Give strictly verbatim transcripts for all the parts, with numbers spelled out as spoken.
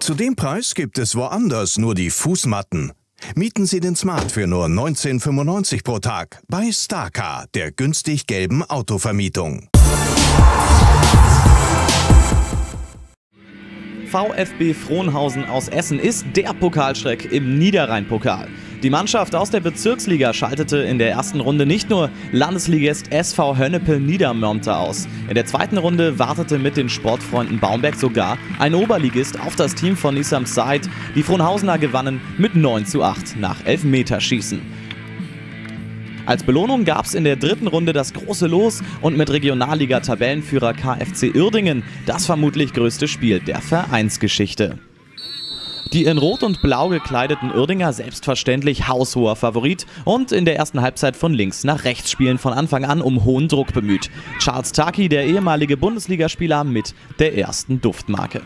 Zu dem Preis gibt es woanders nur die Fußmatten. Mieten Sie den Smart für nur neunzehn fünfundneunzig pro Tag bei Starcar, der günstig gelben Autovermietung. VfB Frohnhausen aus Essen ist der Pokalschreck im Niederrhein-Pokal. Die Mannschaft aus der Bezirksliga schaltete in der ersten Runde nicht nur Landesligist S V Hönnepe Niedermörmter aus. In der zweiten Runde wartete mit den Sportfreunden Baumberg sogar ein Oberligist auf das Team von Nissam Said. Die Frohnhausener gewannen mit neun zu acht nach Elfmeterschießen. Als Belohnung gab es in der dritten Runde das große Los und mit Regionalliga-Tabellenführer K F C Uerdingen das vermutlich größte Spiel der Vereinsgeschichte. Die in Rot und Blau gekleideten Uerdinger selbstverständlich haushoher Favorit und in der ersten Halbzeit von links nach rechts spielen von Anfang an um hohen Druck bemüht. Charles Taki, der ehemalige Bundesligaspieler, mit der ersten Duftmarke.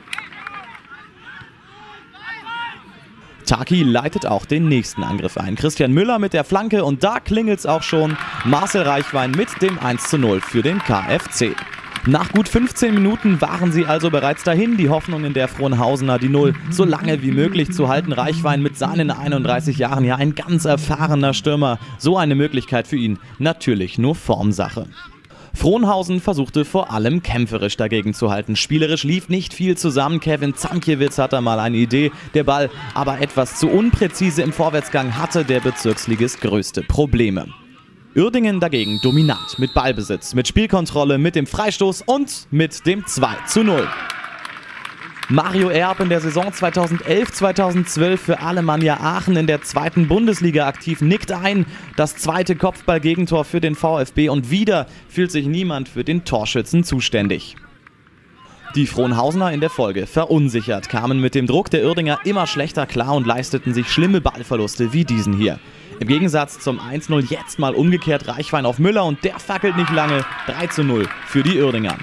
Taki leitet auch den nächsten Angriff ein. Christian Müller mit der Flanke und da klingelt's auch schon. Marcel Reichwein mit dem eins zu null für den K F C. Nach gut fünfzehn Minuten waren sie also bereits dahin, die Hoffnungen der Frohnhausener, die Null so lange wie möglich zu halten. Reichwein mit seinen einunddreißig Jahren, ja ein ganz erfahrener Stürmer. So eine Möglichkeit für ihn, natürlich nur Formsache. Frohnhausen versuchte vor allem kämpferisch dagegen zu halten. Spielerisch lief nicht viel zusammen. Kevin Zamkiewicz hatte mal eine Idee. Der Ball aber etwas zu unpräzise im Vorwärtsgang, hatte der Bezirksligist größte Probleme. Uerdingen dagegen dominant mit Ballbesitz, mit Spielkontrolle, mit dem Freistoß und mit dem zwei zu null. Mario Erb in der Saison zweitausendelf zweitausendzwölf für Alemannia Aachen in der zweiten Bundesliga aktiv, nickt ein. Das zweite Kopfballgegentor für den VfB und wieder fühlt sich niemand für den Torschützen zuständig. Die Frohnhausener in der Folge verunsichert, kamen mit dem Druck der Uerdinger immer schlechter klar und leisteten sich schlimme Ballverluste wie diesen hier. Im Gegensatz zum eins null jetzt mal umgekehrt Reichwein auf Müller und der fackelt nicht lange, drei zu null für die Uerdinger.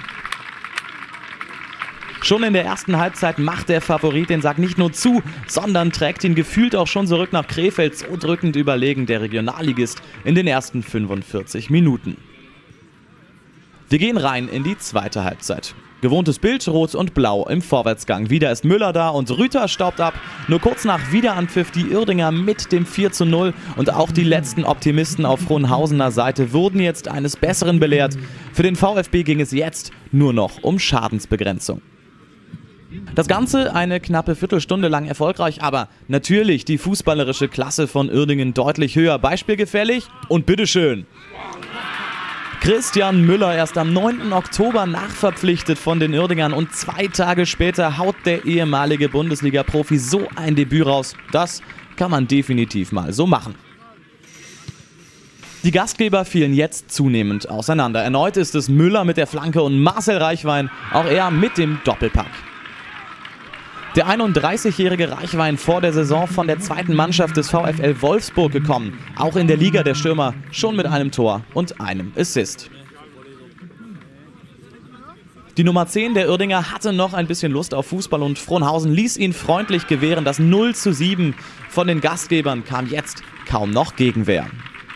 Schon in der ersten Halbzeit macht der Favorit den Sack nicht nur zu, sondern trägt ihn gefühlt auch schon zurück nach Krefeld, so drückend überlegen der Regionalligist in den ersten fünfundvierzig Minuten. Wir gehen rein in die zweite Halbzeit. Gewohntes Bild, Rot und Blau im Vorwärtsgang. Wieder ist Müller da und Rüther staubt ab. Nur kurz nach Wiederanpfiff die Uerdinger mit dem vier zu null. Und auch die letzten Optimisten auf Frohnhausener Seite wurden jetzt eines Besseren belehrt. Für den VfB ging es jetzt nur noch um Schadensbegrenzung. Das Ganze eine knappe Viertelstunde lang erfolgreich, aber natürlich die fußballerische Klasse von Uerdingen deutlich höher. Beispielgefällig und bitteschön. Christian Müller erst am neunten Oktober nachverpflichtet von den Uerdingern und zwei Tage später haut der ehemalige Bundesliga-Profi so ein Debüt raus. Das kann man definitiv mal so machen. Die Gastgeber fielen jetzt zunehmend auseinander. Erneut ist es Müller mit der Flanke und Marcel Reichwein, auch er mit dem Doppelpack. Der einunddreißigjährige Reichwein vor der Saison von der zweiten Mannschaft des VfL Wolfsburg gekommen. Auch in der Liga der Stürmer schon mit einem Tor und einem Assist. Die Nummer zehn der Uerdinger hatte noch ein bisschen Lust auf Fußball und Frohnhausen ließ ihn freundlich gewähren. Das null zu sieben von den Gastgebern kam jetzt kaum noch Gegenwehr.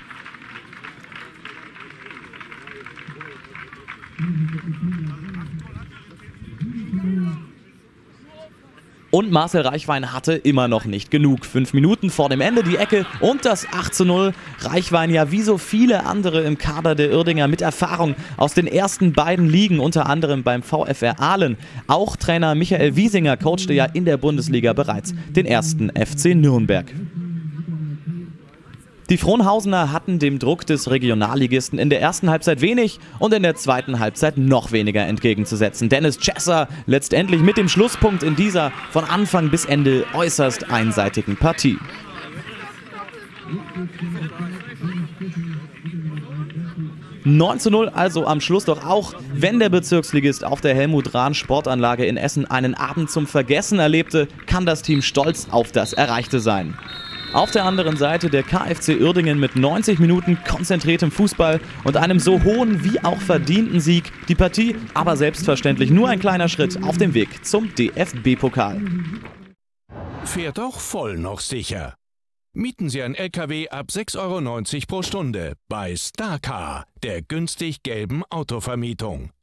Und Marcel Reichwein hatte immer noch nicht genug. Fünf Minuten vor dem Ende die Ecke und das acht zu null. Reichwein ja wie so viele andere im Kader der Uerdinger mit Erfahrung aus den ersten beiden Ligen, unter anderem beim VfR Aalen. Auch Trainer Michael Wiesinger coachte ja in der Bundesliga bereits den ersten F C Nürnberg. Die Frohnhausener hatten dem Druck des Regionalligisten in der ersten Halbzeit wenig und in der zweiten Halbzeit noch weniger entgegenzusetzen. Dennis Chesser letztendlich mit dem Schlusspunkt in dieser von Anfang bis Ende äußerst einseitigen Partie. neun zu null also am Schluss, doch auch wenn der Bezirksligist auf der Helmut-Rahn-Sportanlage in Essen einen Abend zum Vergessen erlebte, kann das Team stolz auf das Erreichte sein. Auf der anderen Seite der K F C Uerdingen mit neunzig Minuten konzentriertem Fußball und einem so hohen wie auch verdienten Sieg. Die Partie aber selbstverständlich nur ein kleiner Schritt auf dem Weg zum D F B-Pokal. Fährt auch voll noch sicher. Mieten Sie ein L K W ab sechs Euro neunzig pro Stunde bei Starcar, der günstig gelben Autovermietung.